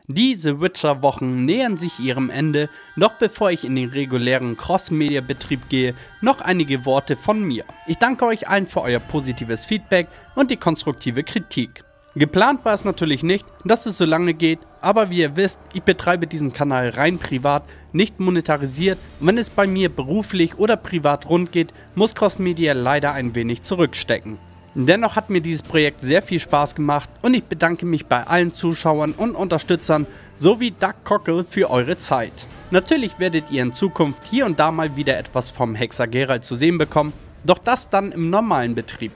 Die The Witcher Wochen nähern sich ihrem Ende, doch bevor ich in den regulären Cross-Media-Betrieb gehe, noch einige Worte von mir. Ich danke euch allen für euer positives Feedback und die konstruktive Kritik. Geplant war es natürlich nicht, dass es so lange geht, aber wie ihr wisst, ich betreibe diesen Kanal rein privat, nicht monetarisiert, und wenn es bei mir beruflich oder privat rund geht, muss Cross-Media leider ein wenig zurückstecken. Dennoch hat mir dieses Projekt sehr viel Spaß gemacht und ich bedanke mich bei allen Zuschauern und Unterstützern sowie Doug Cockle für eure Zeit. Natürlich werdet ihr in Zukunft hier und da mal wieder etwas vom Hexer Geralt zu sehen bekommen, doch das dann im normalen Betrieb.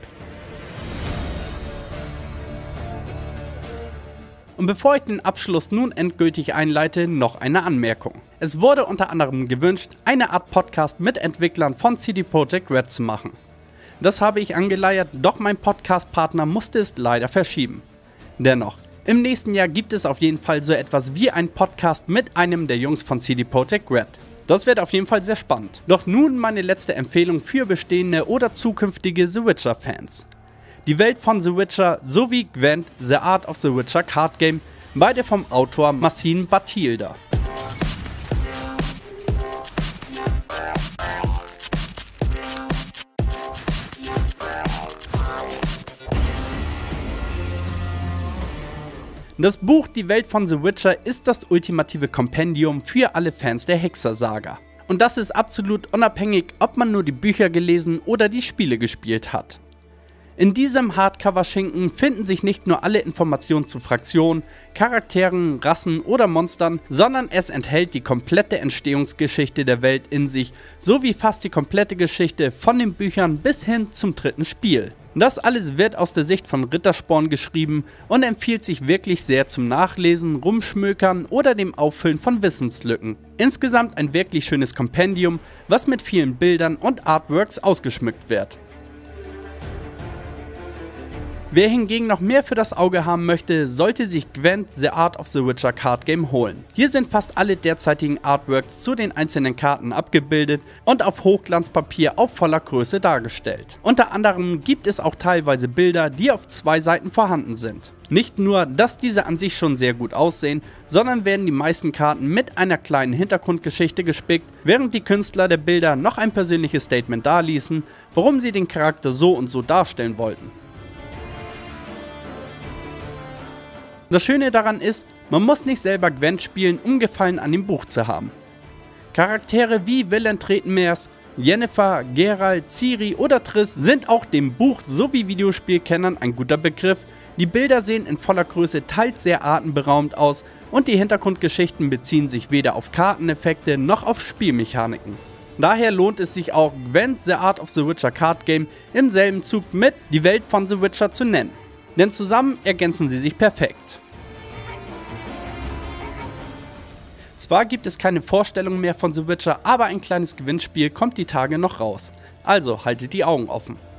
Und bevor ich den Abschluss nun endgültig einleite, noch eine Anmerkung. Es wurde unter anderem gewünscht, eine Art Podcast mit Entwicklern von CD Projekt Red zu machen. Das habe ich angeleiert, doch mein Podcast-Partner musste es leider verschieben. Dennoch, im nächsten Jahr gibt es auf jeden Fall so etwas wie einen Podcast mit einem der Jungs von CD Projekt Red. Das wird auf jeden Fall sehr spannend. Doch nun meine letzte Empfehlung für bestehende oder zukünftige The Witcher-Fans. Die Welt von The Witcher sowie Gwent, The Art of the Witcher Card Game, beide vom Autor Marcin Batilda. Das Buch Die Welt von The Witcher ist das ultimative Kompendium für alle Fans der Hexersaga. Und das ist absolut unabhängig, ob man nur die Bücher gelesen oder die Spiele gespielt hat. In diesem Hardcover-Schinken finden sich nicht nur alle Informationen zu Fraktionen, Charakteren, Rassen oder Monstern, sondern es enthält die komplette Entstehungsgeschichte der Welt in sich, sowie fast die komplette Geschichte von den Büchern bis hin zum dritten Spiel. Das alles wird aus der Sicht von Rittersporn geschrieben und empfiehlt sich wirklich sehr zum Nachlesen, Rumschmökern oder dem Auffüllen von Wissenslücken. Insgesamt ein wirklich schönes Kompendium, was mit vielen Bildern und Artworks ausgeschmückt wird. Wer hingegen noch mehr für das Auge haben möchte, sollte sich Gwent The Art of the Witcher Card Game holen. Hier sind fast alle derzeitigen Artworks zu den einzelnen Karten abgebildet und auf Hochglanzpapier auf voller Größe dargestellt. Unter anderem gibt es auch teilweise Bilder, die auf 2 Seiten vorhanden sind. Nicht nur, dass diese an sich schon sehr gut aussehen, sondern werden die meisten Karten mit einer kleinen Hintergrundgeschichte gespickt, während die Künstler der Bilder noch ein persönliches Statement darließen, warum sie den Charakter so und so darstellen wollten. Das Schöne daran ist, man muss nicht selber Gwent spielen, um Gefallen an dem Buch zu haben. Charaktere wie Willem Tretenmers, Yennefer, Geralt, Ciri oder Triss sind auch dem Buch sowie Videospielkennern ein guter Begriff. Die Bilder sehen in voller Größe teils sehr atemberaubend aus und die Hintergrundgeschichten beziehen sich weder auf Karteneffekte noch auf Spielmechaniken. Daher lohnt es sich auch, Gwent The Art of the Witcher Card Game im selben Zug mit Die Welt von The Witcher zu nennen. Denn zusammen ergänzen sie sich perfekt. Zwar gibt es keine Vorstellung mehr von The Witcher, aber ein kleines Gewinnspiel kommt die Tage noch raus. Also haltet die Augen offen.